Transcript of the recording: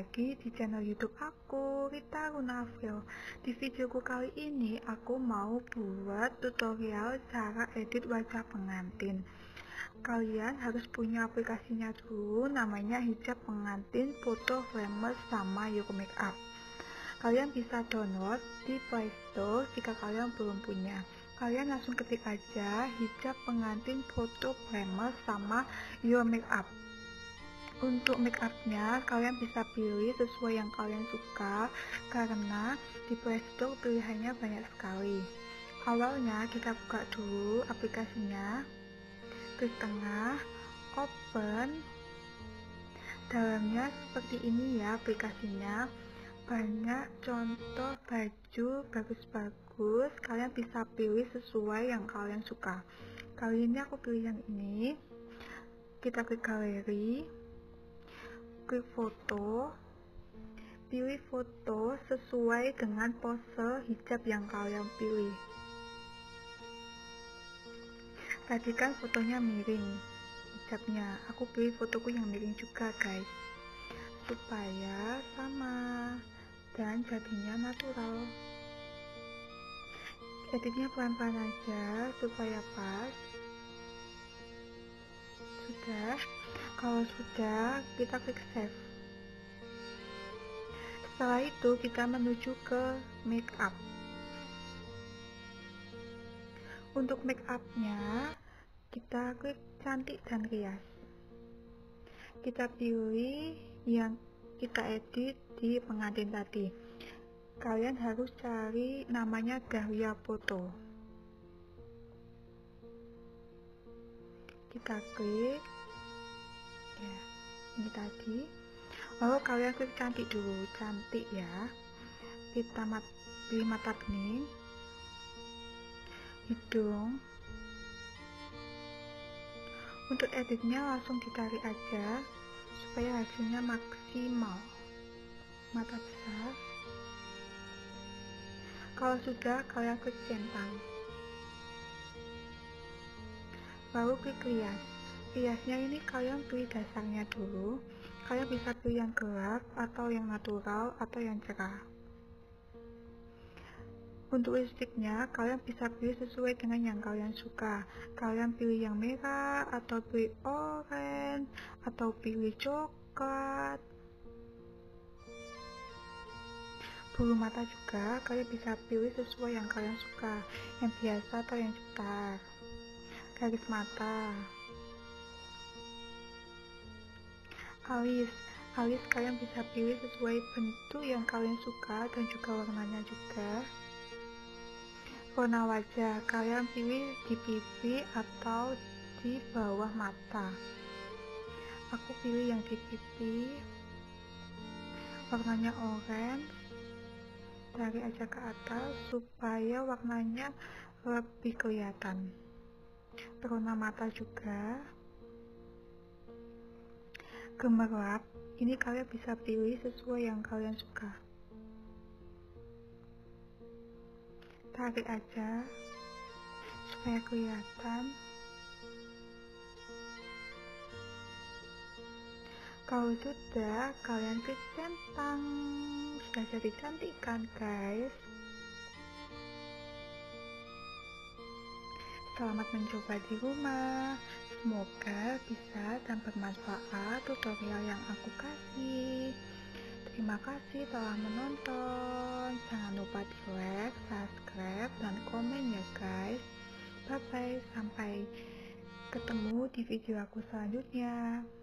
lagi di channel YouTube aku, Rita Runafil. Di videoku kali ini aku mau buat tutorial cara edit wajah pengantin. Kalian harus punya aplikasinya dulu, namanya Hijab Pengantin Photo Framer sama Your Makeup. Kalian bisa download di Play Store jika kalian belum punya. Kalian langsung ketik aja Hijab Pengantin Photo Framer sama Your Makeup. Untuk make upnya kalian bisa pilih sesuai yang kalian suka, karena di Play Store pilihannya banyak sekali. Awalnya kita buka dulu aplikasinya, klik tengah, open. Dalamnya seperti ini ya aplikasinya, banyak contoh baju bagus-bagus. Kalian bisa pilih sesuai yang kalian suka. Kali ini aku pilih yang ini. Kita klik galeri, klik foto, pilih foto sesuai dengan pose hijab yang kalian pilih. Tadi kan fotonya miring hijabnya, aku pilih fotoku yang miring juga guys, supaya sama dan jadinya natural. Editnya pelan-pelan aja supaya pas. Sudah, kalau sudah kita klik save. Setelah itu kita menuju ke make up. Untuk make upnya kita klik cantik dan rias. Kita pilih yang kita edit di pengantin tadi. Kalian harus cari namanya Dahlia Photo. Kita klik ya, ini tadi. Lalu kalian klik cantik dulu, cantik ya. Kita pilih mata bening, hidung. Untuk editnya langsung ditarik aja supaya hasilnya maksimal. Mata besar. Kalau sudah, kalian klik centang. Lalu klik rias. Riasnya ini kalian pilih dasarnya dulu. Kalian bisa pilih yang gelap atau yang natural atau yang cerah. Untuk lipstiknya kalian bisa pilih sesuai dengan yang kalian suka. Kalian pilih yang merah atau pilih oranye atau pilih coklat. Bulu mata juga kalian bisa pilih sesuai yang kalian suka, yang biasa atau yang cetar. Garis mata, alis kalian bisa pilih sesuai bentuk yang kalian suka dan juga warnanya juga. Warna wajah kalian pilih di pipi atau di bawah mata. Aku pilih yang di pipi. Warnanya oranye, tarik aja ke atas supaya warnanya lebih kelihatan. Warna mata juga. Gemerlap, ini kalian bisa pilih sesuai yang kalian suka. Tarik aja supaya kelihatan. Kalau sudah, kalian klik centang. Sudah jadi cantik kan guys? Selamat mencoba di rumah. Semoga bisa dan bermanfaat tutorial yang aku kasih. Terima kasih telah menonton. Jangan lupa di like, subscribe, dan komen ya guys. Bye bye, sampai ketemu di video aku selanjutnya.